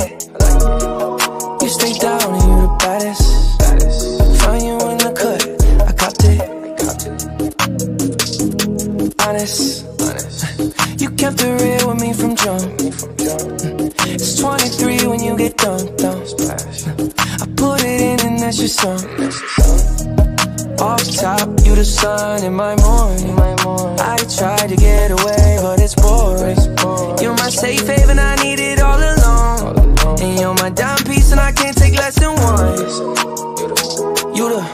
it. You stay down and you the baddest. Find you in the cut, I copped it. Honest, you kept it real with me from jump. It's 23 when you get dunked on. I put it in and that's your song. Off top, you the sun in my morning. I tried to get away, but it's boring. You're my safe haven, I need it all along. And you're my dime piece and I can't take less than one. You the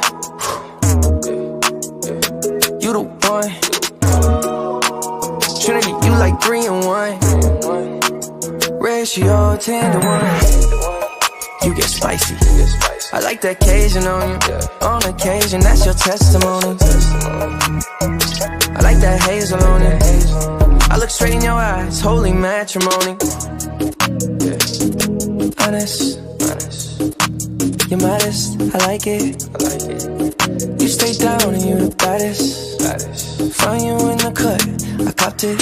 one. Trinity, you like 3 in 1. Ratio 10 to 1. You get spicy. I like that Cajun on you. On occasion, that's your testimony. I like that hazel on it. I look straight in your eyes, holy matrimony. Honest, you're modest, I like it. You stay down and you the baddest. Find you in the cut, I copped it.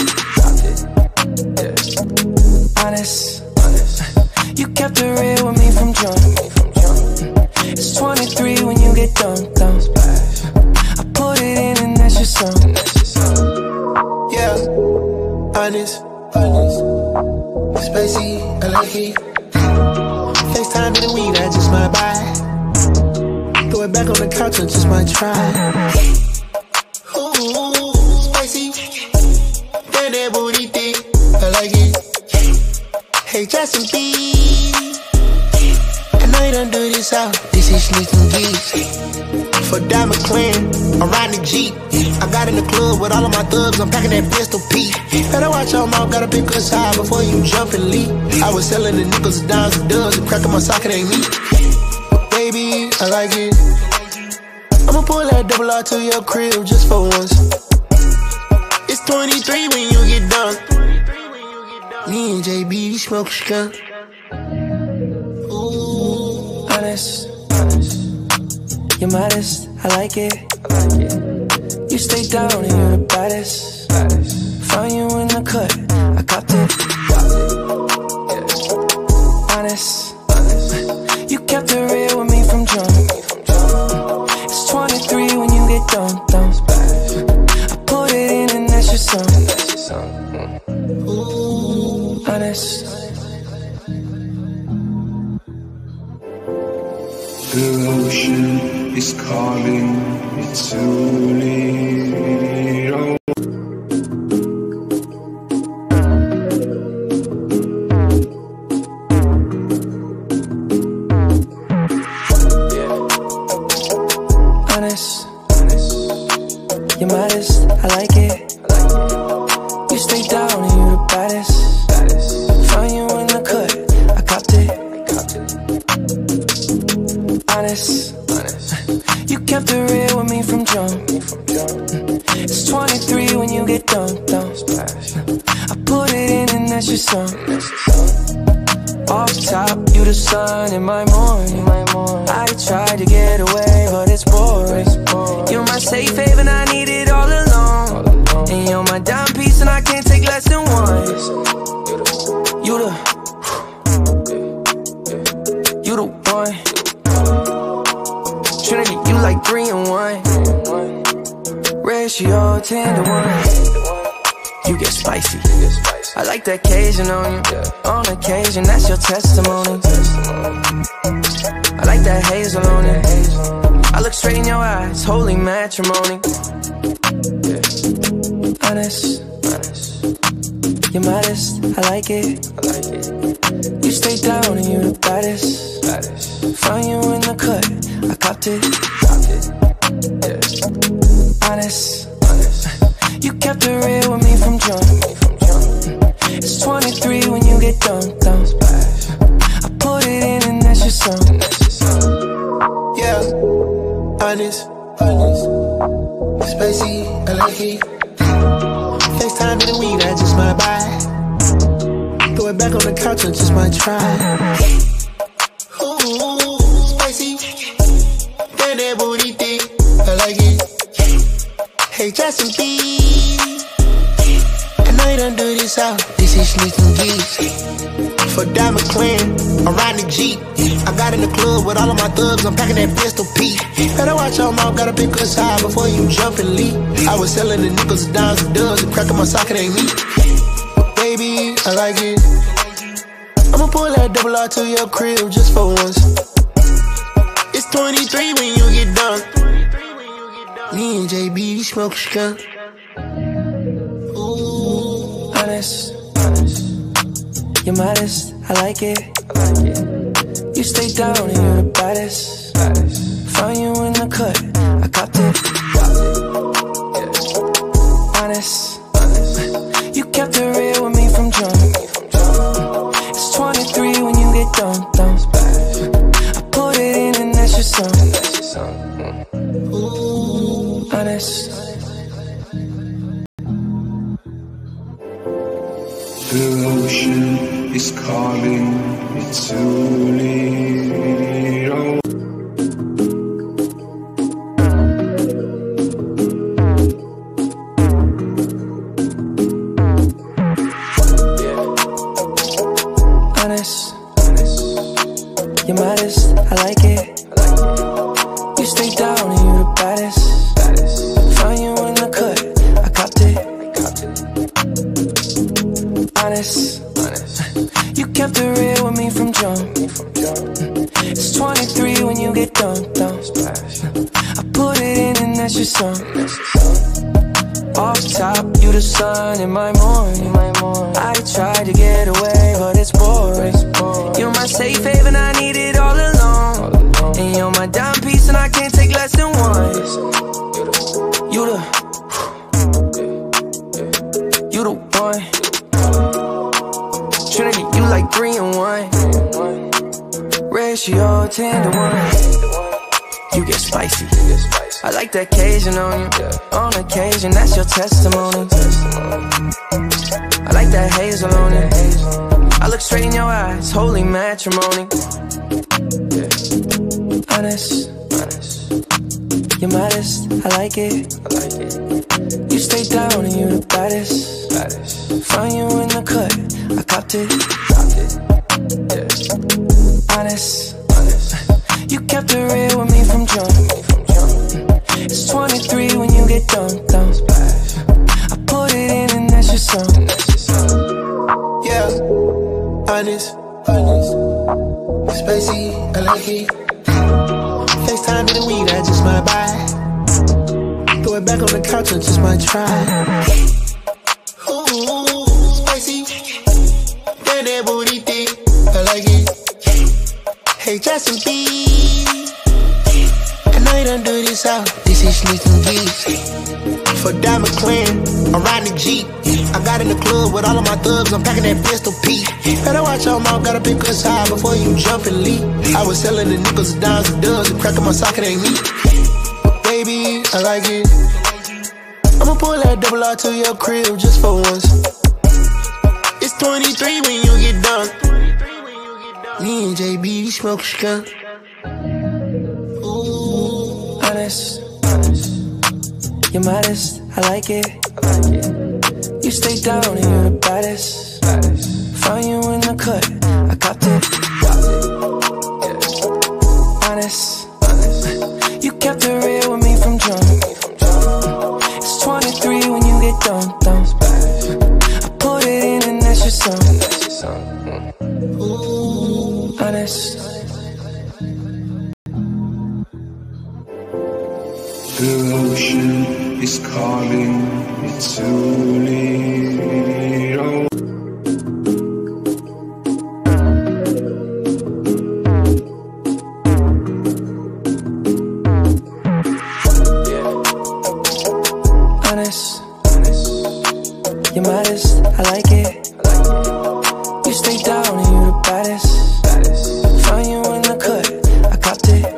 Honest, you kept it real with me from jump. It's 23 when you get dunked on. I put it in and that's your song. Yeah, honest, spicy, I like it. FaceTime in the weed, I just might buy. Throw it back on the couch, I just might try. Ooh, spicy, that booty thick, I like it. Hey, Justin B, I know you done do this out. This is sneaking geeks. For Diamond Clan, I'm riding the Jeep. I got in the club with all of my thugs, I'm packing that pistol P. Better watch your mouth, gotta pick a side before you jump and leap. I was selling the nickels, dimes, and dubs, and cracking my socket ain't me. Baby, I like it. I'ma pull that double R to your crib just for once. It's 23 when you get done. Me and JB smoke skunk. Ooh. Honest, you're modest, I like it. You stay down and you're the baddest. Find you in the cut, I copped it. Honest, you kept it real with me from jump. It's 23 when you get dunked on. I put it in and that's your song. Honest. The ocean is calling me to leave. Honest, you're modest, I like it. You stay down and you're the baddest. Find you in the cut, I copped it. Honest, you kept it real with me from jump. It's 23 when you get dunked on. I put it in and that's your song. Off top, you the sun in my morning. I tried to get away, but it's boring. You're my safe haven, I need it all along. And you're my dime piece and I can't take less than one. You the one. Trinity, you like 3 in 1. Ratio 10 to 1. You get spicy. I like that Cajun on you. On occasion, that's your testimony. I like that hazel on it. I look straight in your eyes, holy matrimony. Honest, you're modest, I like it. You stay down and you're the baddest. Find you in the cut, I copped it. Honest, you kept it real with me from jump. It's 23 when you get dunked on. I put it in and that's your song. Yeah, honest, spicy, I like it. FaceTime in the weed, I just might buy. Throw it back on the couch, I just might try. Ooh, spicy, that booty thick, I like it. Hey, Justin B, I know you done do this out. This is sneaking geeks. For Diamond clan, I'm riding the Jeep. I got in the club with all of my thugs, I'm packing that pistol P. Better watch your mouth, gotta pick a side before you jump and leap. I was selling the nickels, dimes, and dubs, and cracking my socket ain't me. Baby, I like it. I'ma pull that double R to your crib just for once. It's 23 when you get done. Me and JB smoke skunk. Ooh. Honest, you're modest, I like it. You stay down and you're the baddest. Found you in the cut, I copped it. Honest, you kept it real with me from jump. It's 23 when you get done. I put it in and that's your song. Honest. The ocean is calling me to leave. Honest, you're modest, I like it. You stay down and you're the baddest. Found you in the cut, I copped it. Honest, you kept it real with me from jump. It's 23 when you get done. I put it in and that's your song. Off top, you the sun in my morning. I tried to get away, but it's boring. You're my safe haven, I need it all alone. And you're my dime piece and I can't take less than one. You the one. Trinity, you like 3 in 1. Ratio 10 to 1. You get spicy. I like that Cajun on you. On occasion, that's your testimony. I like that hazel on it. I look straight in your eyes, holy matrimony. Honest, you're modest, I like it. You stay down and you're the baddest. Found you in the cut, I copped it. Honest, you kept it real with me from jump. It's 23 when you get done. I put it in and that's your song. Yeah, honest, spicy, I like it. FaceTime in the weed, I just might buy. Throw it back on the couch, I just might try. Ooh, spicy, that booty thick, I like it. Hey, Justin B, I know you done do this out. This is sneaking geeks. For Diamond Clan, I'm riding the Jeep. I got in the club with all of my thugs, I'm packing that pistol P. Better watch your mouth, gotta pick a side before you jump and leap. I was selling the nickels, dimes, and dubs, and cracking my socket ain't me. Baby, I like it. I'ma pull that double R to your crib just for once. It's 23 when you get done. Me and JB smoke skunk. Ooh. Honest, you're modest, I like it. You stay down and you're the baddest. Found you in the cut, I copped it. Honest, you kept it real with me from jump. It's 23 when you get done. I put it in and that's your song. Honest. The ocean is calling me to leave. Honest, you're modest, I like it. You stay down and you're the baddest. Found you in the cut, I copped it.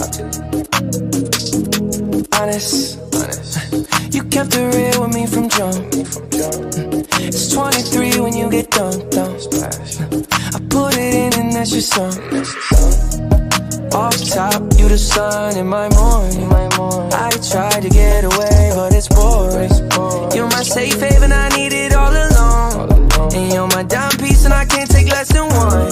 Honest, you kept it real with me from jump. It's 23 when you get done. I put it in and that's your song. Off top, you the sun in my morning. I tried to get away, but it's boring. You're my safe haven, I need it all alone. And you're my dime piece and I can't take less less than one.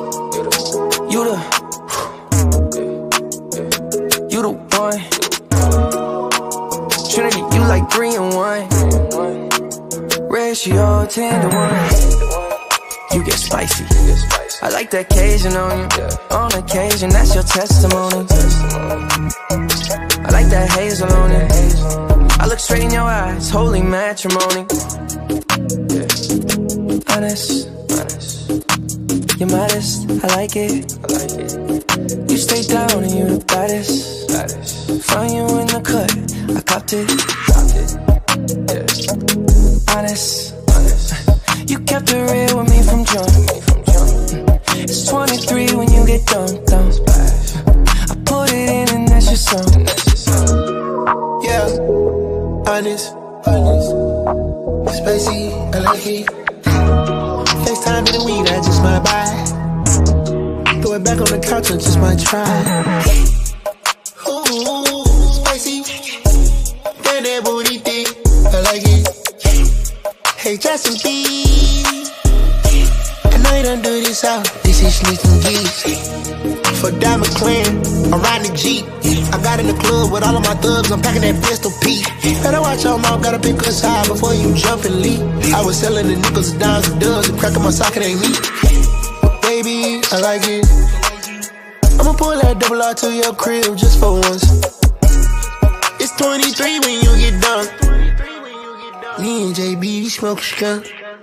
You the one. Trinity, you like 3 in 1. Ratio 10 to 1. You get spicy. I like that Cajun on you. On occasion, that's your testimony. I like that hazel on it. I look straight in your eyes, holy matrimony. Honest, you're modest, I like it. You stay down and you're the baddest. Find you in the cut, I copped it. Honest, you kept it real with me from jump. It's 23 when you get dumped. I put it in and that's your song. Yeah, honest, spicy, I like it. FaceTime in the weed, I just might buy. Throw it back on the couch, I just might try. Ooh, spicy, damn that booty thick, I like it. Hey, Justin B, I know you done do this out. This is sneaking geeks. For Diamond Clan, I'm riding the Jeep. I got in the club with all of my thugs, I'm packing that pistol P. Better watch your mouth, gotta pick us high before you jump and leap. I was selling the nickels, dimes, and dubs, and cracking my socket ain't me. Baby, I like it. I'ma pull that double R to your crib just for once. It's 23 when you get done. Me and JB smoke skunk.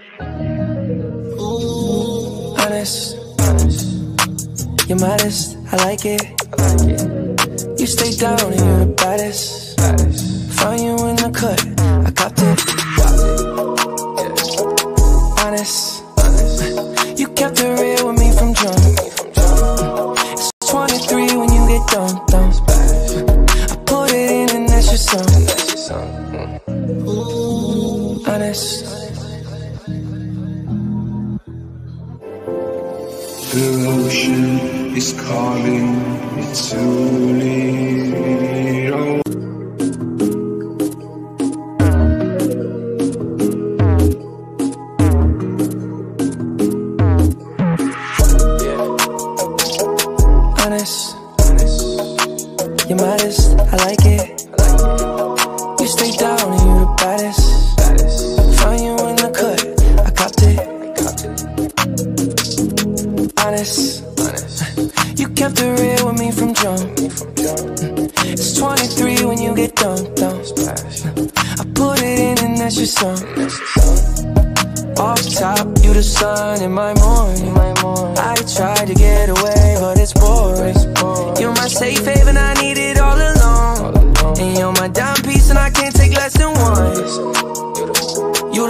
Ooh. Honest, you're modest, I like it. You stay down and you're the baddest. Find you in the cut, I copped it. Honest, you kept it real with me from jump. It's 23 when you get dumped. I put it in and that's your song. Honest. The ocean is calling me to leave. Honest, you're modest, I like it. You stay down and you're the baddest. Find you in the cut, I copped it. Honest, you kept it real with me from jump. It's 23 when you get dumped. I put it in and that's your song. Off top, you the sun in my morning. I tried to get away, but it's boring. You're my safe haven, I need it all along. And you're my dime piece and I can't take less than one. You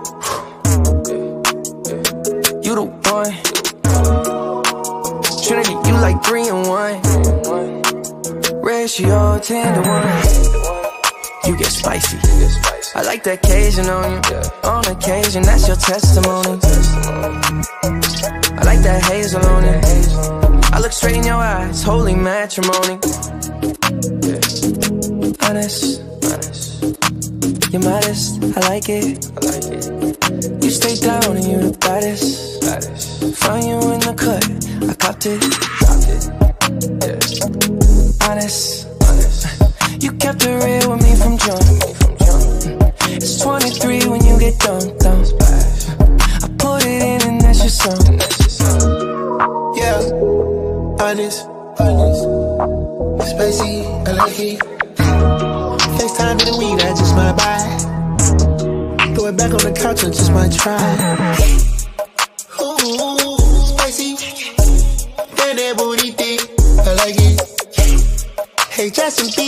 the one. Trinity, you like 3 in 1. Ratio 10 to 1. You get spicy. I like that Cajun on you. On occasion, that's your testimony. I like that hazel on it. I look straight in your eyes, holy matrimony. Honest, you're modest, I like it. You stay down and you're the baddest. Find you in the cut, I copped it. Honest, you kept it real with me from jump. It's 23 when you get dumped. I put it in and that's your song. Yeah, honest, spicy, I like it. FaceTime in the weed, I just might buy. Throw it back on the couch, I just might try. Ooh, spicy, damn that booty thick, I like it. Hey, Justin B,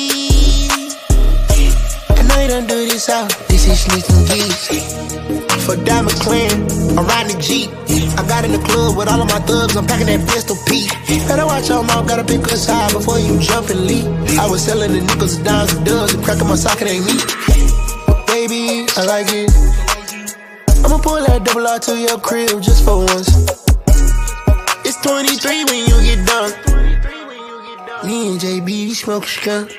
I know you done do this out. This is sneaking geeks. For Diamond Clan, I'm riding the Jeep. I got in the club with all of my thugs, I'm packing that pistol P. Better watch your mouth, gotta pick us high before you jump and leap. I was selling the nickels, dimes, and dubs, and cracking my socket ain't me. Baby, I like it. I'ma pull that double R to your crib just for once. It's 23 when you get done. Me and JB smoke skunk.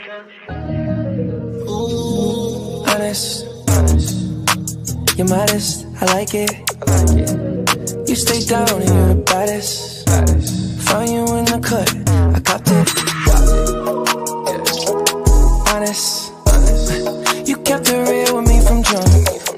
Ooh. Honest, you're modest, I like it. You stay down and you're the baddest. Find you in the cut, I copped it. Honest, you kept it real with me from jump.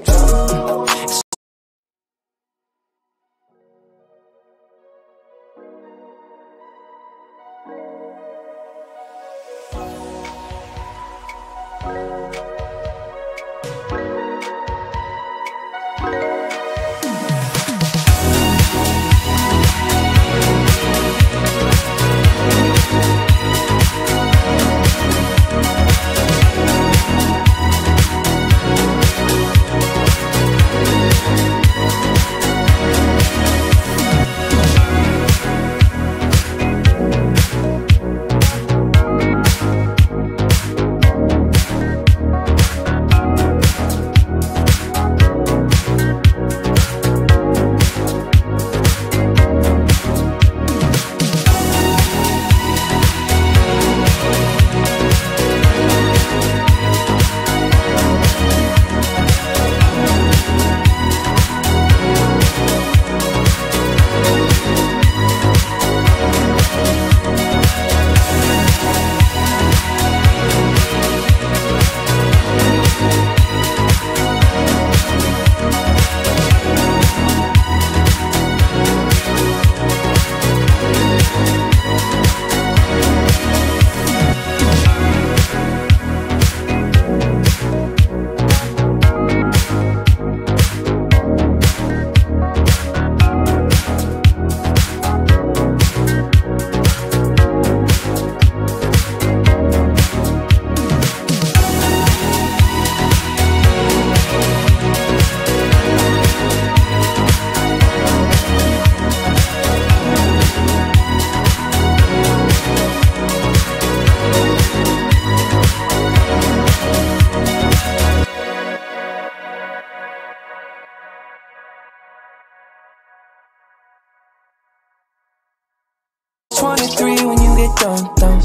23 when you get done, done.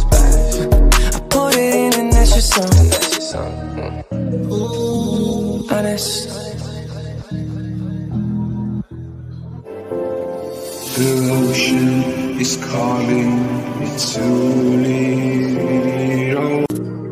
I put it in and that's your song. Honest. The ocean is calling me to leave. Oh.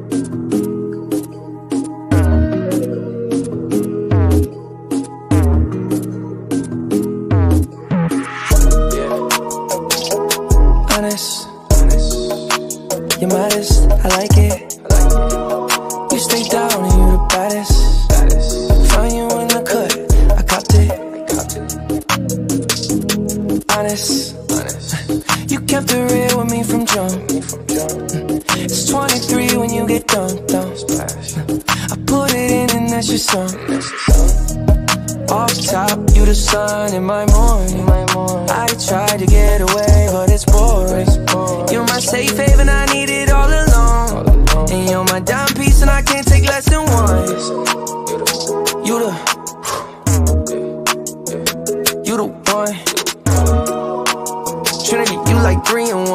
Honest, you're modest, I like it. You stay down and you the baddest. Find you in the cut, I copped it. Honest, you kept it real with me from jump. It's 23 when you get done, done. I put it in and that's your song. Off top, you the sun in my morning. I tried to get away, but it's boring. You're my safe haven, I need it all along. And you're my dime piece, and I can't take less than one. You the one. Trinity, you like 3 in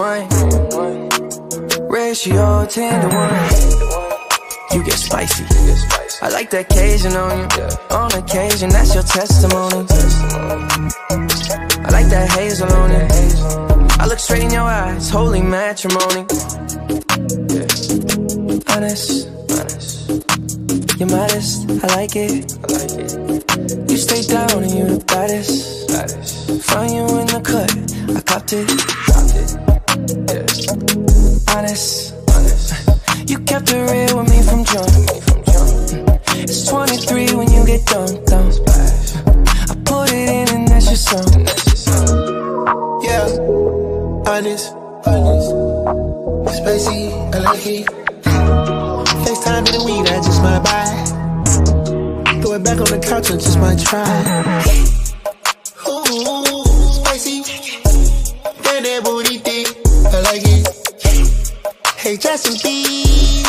1. Ratio 10 to 1. You get spicy. I like the occasion on you. On occasion, that's your testimony. I like that hazel on it. I look straight in your eyes, holy matrimony. Honest, you're modest, I like it. You stay down and you the baddest. Find you in the cut, I copped it. Honest, you kept it real with me from jump. It's 23 when you get done, done. I put it in and that's your song. Yeah, honest, spicy, I like it. FaceTime in the weed, I just might buy. Throw it back on the couch, I just might try. Ooh, spicy, get that booty thick, I like it. Hey, Justin B,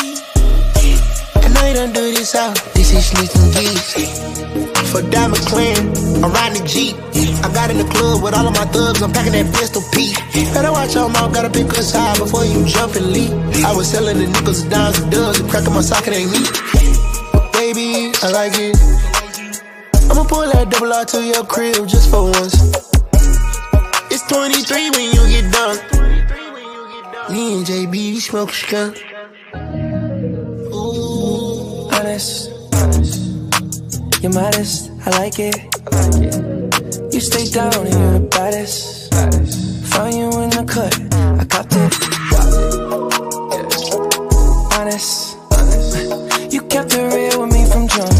I done do this out. This is sneaking geeks. For Diamond Clan, I'm riding the Jeep. I got in the club with all of my thugs, I'm packing that pistol P. Better watch your mouth, gotta pick a side before you jump and leap. I was selling the nickels, dimes, and dubs, and cracking my socket ain't me. But baby, I like it. I'ma pull that double R to your crib just for once. 23 when you get done. Me and JB smoke skunk. Ooh. Honest, you're modest, I like it. You stay down and you're the baddest. Found you in the cut, I copped it. Honest, you kept it real with me from jump.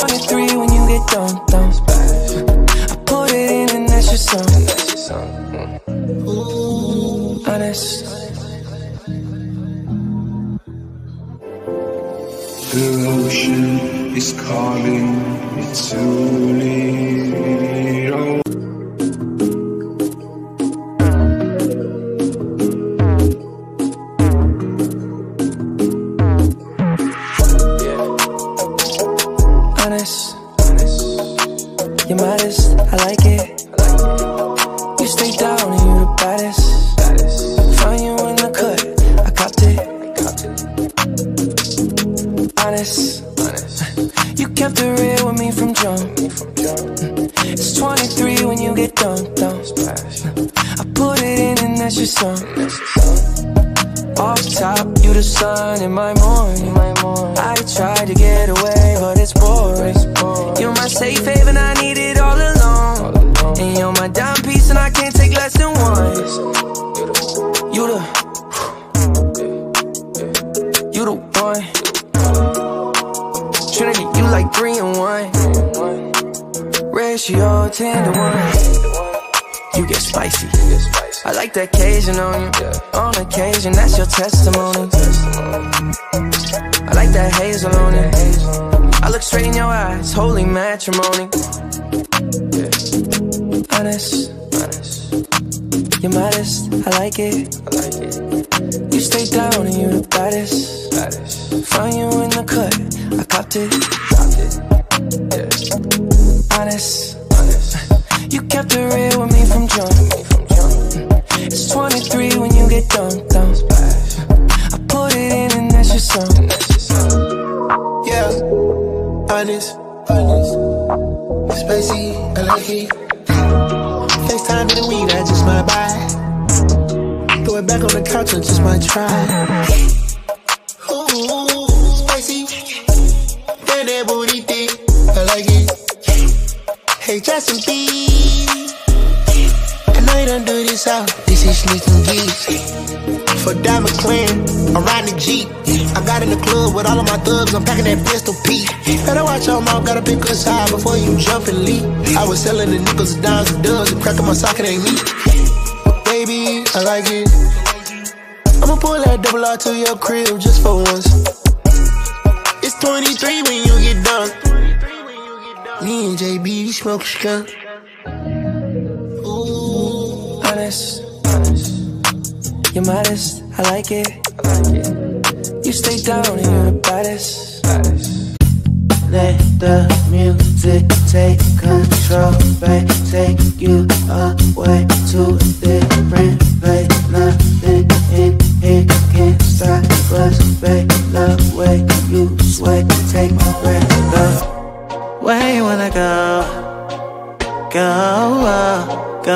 23 when you get done. I put it in and that's your song. Honest. The ocean is calling me to leave. Oh. Honest. You're modest, I like it. You stay down and you the baddest. Find you in the cut, I copped it. Honest. You kept it real with me from jump. It's 23 when you get done. I put it in and that's your song. Off top, you the sun in my morning. I tried to get away, but it's boring. You're my safe haven, I need it all along. And you're my dime piece and I can't take less than one. You the one. Trinity, you like 3 in 1. Ratio 10 to 1. You get spicy. I like the occasion on you. On occasion, that's your testimony. I like that hazel on it. I look straight in your eyes, holy matrimony. Honest. You're modest, I like it. You stay down and you the baddest. Find you in the cut, I copped it. Honest. You kept it real with me from jump. It's 23 when you get done. I put it in and that's your song. Yeah, honest. Spicy, I like it. FaceTime in the weed, I just might buy. Throw it back on the couch, I just might try. Ooh, spicy. Damn, that booty thick, I like it. Hey, Justin B, I know you don't do this out. This is sneaks and geeks. For Diamond Clan, I'm riding the Jeep. I got in the club with all of my thugs, I'm packing that pistol P. Better watch your mouth, gotta pick a side before you jump and leap. I was selling the nickels, dimes, and dubs, and cracking my socket ain't me. But baby, I like it. I'ma pull that double R to your crib just for once. It's 23 when you get done. Me and JB smoke skunk. Ooh. Honest. You're modest, I like it. You stay down and you're the baddest. Let the music take control, babe. Take you away to a different place. Nothing in here can stop us, babe. The way you sway, take my breath away. Where you wanna go? Go.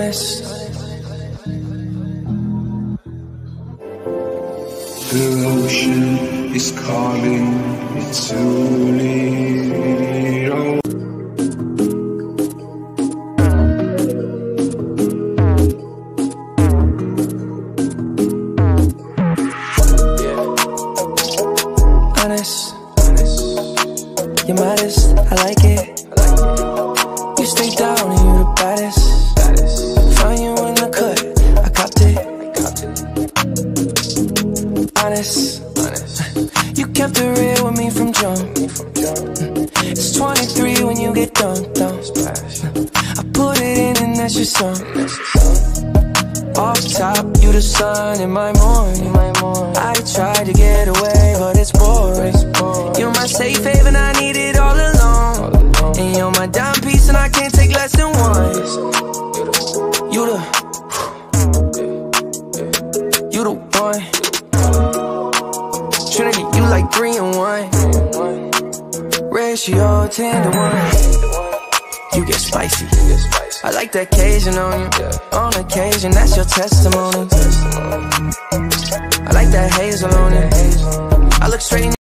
honest. The ocean is calling me to leave. Oh. Honest, you're modest, I like it. You stay down and you the baddest. Find you in the cut, I copped it. Honest, you kept it real with me from jump. It's 23 when you get done. I put it in and that's your song. Off top, you the sun in my morning. I tried to get away, but it's boring. You're my safe haven, I need it all along. And you're my dime piece, and I can't take less than one. You the one. Trinity, you like 3 in 1. Ratio 10 to 1. You get spicy. I like that Cajun on you. On occasion, that's your testimony. I like that hazel on you. I look straight in